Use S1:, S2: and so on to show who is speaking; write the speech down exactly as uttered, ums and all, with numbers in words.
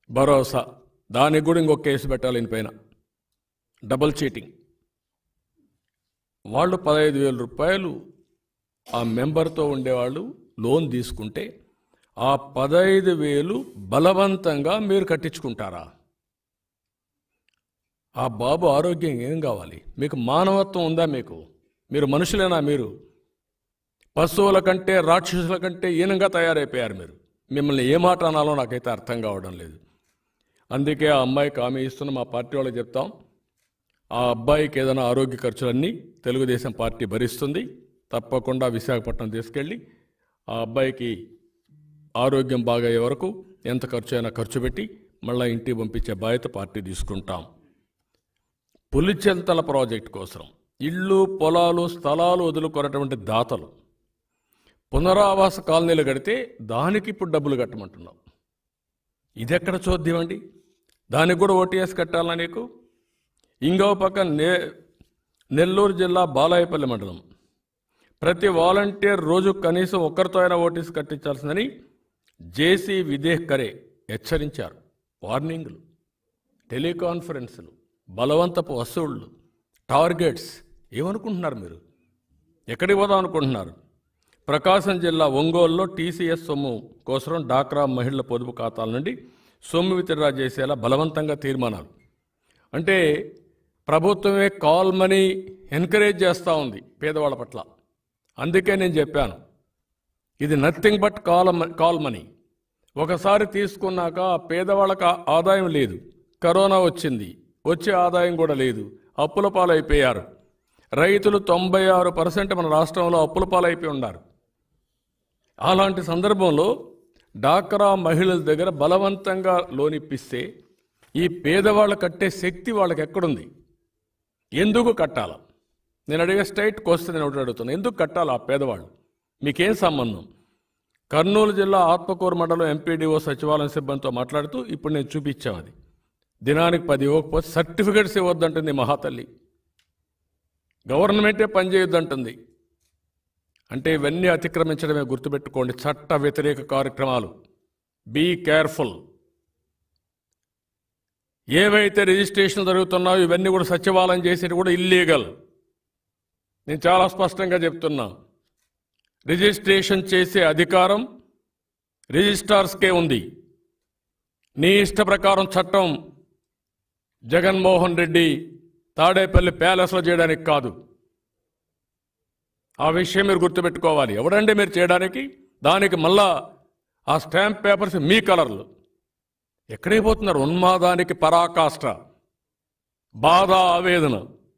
S1: భరోసా దానికి కూడా ఇంకొక కేసు పెట్టాలి ఈయన పైన, డబుల్ చీటింగ్. వాళ్ళు పదహైదు వేల రూపాయలు ఆ మెంబర్తో ఉండేవాళ్ళు లోన్ తీసుకుంటే ఆ పదహైదు వేలు బలవంతంగా మీరు కట్టించుకుంటారా? ఆ బాబు ఆరోగ్యం ఏం కావాలి? మీకు మానవత్వం ఉందా? మీకు మీరు మనుషులేనా? మీరు పశువుల కంటే రాక్షసుల కంటే ఈనంగా తయారైపోయారు మీరు. మిమ్మల్ని ఏ మాట అనాలో నాకైతే అర్థం కావడం లేదు. అందుకే ఆ అమ్మాయికి హామీ ఇస్తున్న మా పార్టీ వాళ్ళకి చెప్తాం, ఆ అబ్బాయికి ఏదైనా ఆరోగ్య ఖర్చులన్నీ తెలుగుదేశం పార్టీ భరిస్తుంది. తప్పకుండా విశాఖపట్నం తీసుకెళ్ళి ఆ అబ్బాయికి ఆరోగ్యం బాగయ్యే వరకు ఎంత ఖర్చు అయినా ఖర్చు పెట్టి మళ్ళీ ఇంటికి పంపించే బాధ్యత పార్టీ తీసుకుంటాం. పులిచెంతల ప్రాజెక్టు కోసం ఇళ్ళు పొలాలు స్థలాలు వదులుకున్నటువంటి దాతలు పునరావాస కాలనీలు కడితే దానికి ఇప్పుడు డబ్బులు కట్టమంటున్నాం. ఇది ఎక్కడ చూద్దామండి? దానికి కూడా ఓటీఎస్ కట్టాలా నీకు? ఇంకో పక్క నే నెల్లూరు జిల్లా బాలాయపల్లి మండలం ప్రతి వాలంటీర్ రోజు కనీసం ఒక్కరితో అయినా ఓటీఎస్ కట్టించాల్సిందని జేసీ విదేహ్కరే హెచ్చరించారు. వార్నింగ్లు, టెలికాన్ఫరెన్సులు, బలవంతపు వసూళ్లు, టార్గెట్స్. ఏమనుకుంటున్నారు మీరు? ఎక్కడికి పోదాం అనుకుంటున్నారు? ప్రకాశం జిల్లా ఒంగోలులో టీసీఎస్ సొమ్ము కోసం డాక్రా మహిళల పొదుపు ఖాతాల నుండి సొమ్ము విత్డ్రా చేసేలా బలవంతంగా తీర్మానాలు. అంటే ప్రభుత్వమే కాల్ మనీ ఎంకరేజ్ చేస్తూ ఉంది పేదవాళ్ళ పట్ల. అందుకే నేను చెప్పాను, ఇది nothing but call call money. ఒకసారి తీసుకున్నాక పేదవాళ్ళకి ఆదాయం లేదు, కరోనా వచ్చింది, వచ్చే ఆదాయం కూడా లేదు, అప్పుల పాలైపోయారు. రైతులు తొంభై ఆరు పర్సెంట్ మన రాష్ట్రంలో అప్పుల పాలైపోయి ఉన్నారు. అలాంటి సందర్భంలో డాక్రా మహిళల దగ్గర బలవంతంగా లోన్ ఇప్పిస్తే ఈ పేదవాళ్ళు కట్టే శక్తి వాళ్ళకి ఎక్కడుంది? ఎందుకు కట్టాల? నేను అడిగే స్ట్రైట్ క్వశ్చన్ నేను ఒకటి అడుగుతున్నాను, ఎందుకు కట్టాలి ఆ పేదవాళ్ళు? మీకేం సంబంధం? కర్నూలు జిల్లా ఆత్మకూరు మండలం ఎంపీడీఓ సచివాలయం సిబ్బందితో మాట్లాడుతూ ఇప్పుడు నేను చూపించాను. అది దినానికి పది ఇవ్వకపోతే సర్టిఫికెట్స్ ఇవ్వద్దంటుంది మహాతల్లి. గవర్నమెంటే పనిచేయొద్దంటుంది. అంటే ఇవన్నీ అతిక్రమించడమే. గుర్తుపెట్టుకోండి, చట్ట వ్యతిరేక కార్యక్రమాలు. Be careful. ఏవైతే రిజిస్ట్రేషన్ జరుగుతున్నాయో ఇవన్నీ కూడా సచివాలయం చేసేది కూడా ఇల్లీగల్. నేను చాలా స్పష్టంగా చెప్తున్నా, రిజిస్ట్రేషన్ చేసే అధికారం రిజిస్ట్రార్స్కే ఉంది. నీ ఇష్ట ప్రకారం చట్టం జగన్మోహన్ రెడ్డి తాడేపల్లి ప్యాలెస్లో చేయడానికి కాదు. ఆ విషయం మీరు గుర్తుపెట్టుకోవాలి. ఎవడండి మీరు చేయడానికి? దానికి మళ్ళా ఆ స్టాంప్ పేపర్స్ మీ కలర్లు. ఎక్కడికి పోతున్నారు? ఉన్మాదానికి పరాకాష్ట, బాధ, ఆవేదన.